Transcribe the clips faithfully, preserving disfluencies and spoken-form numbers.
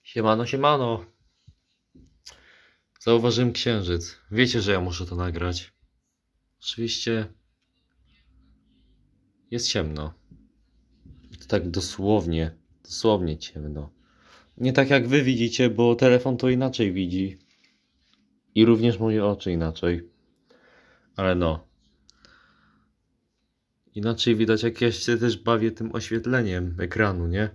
Siemano, siemano. Zauważyłem księżyc. Wiecie, że ja muszę to nagrać. Oczywiście jest ciemno. To tak dosłownie, dosłownie ciemno. Nie tak jak wy widzicie, bo telefon to inaczej widzi. I również moje oczy inaczej. Ale no. Inaczej widać, jak ja się też bawię tym oświetleniem ekranu, nie?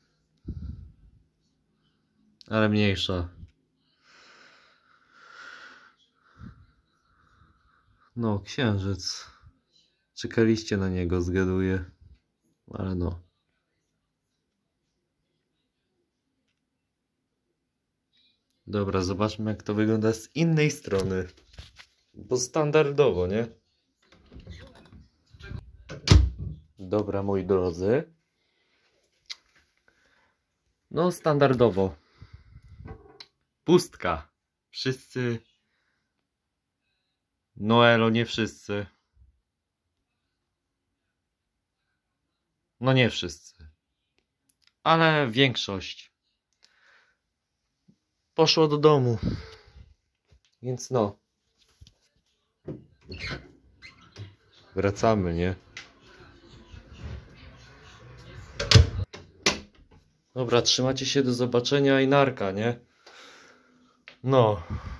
Ale mniejsza. No, księżyc. Czekaliście na niego, zgaduję. Ale no. Dobra, zobaczmy, jak to wygląda z innej strony. Bo standardowo, nie? Dobra, moi drodzy. No, standardowo. Pustka. Wszyscy. No elo, nie wszyscy. No nie wszyscy. Ale większość poszło do domu. Więc no. Wracamy, nie? Dobra, trzymacie się, do zobaczenia i narka, nie? No.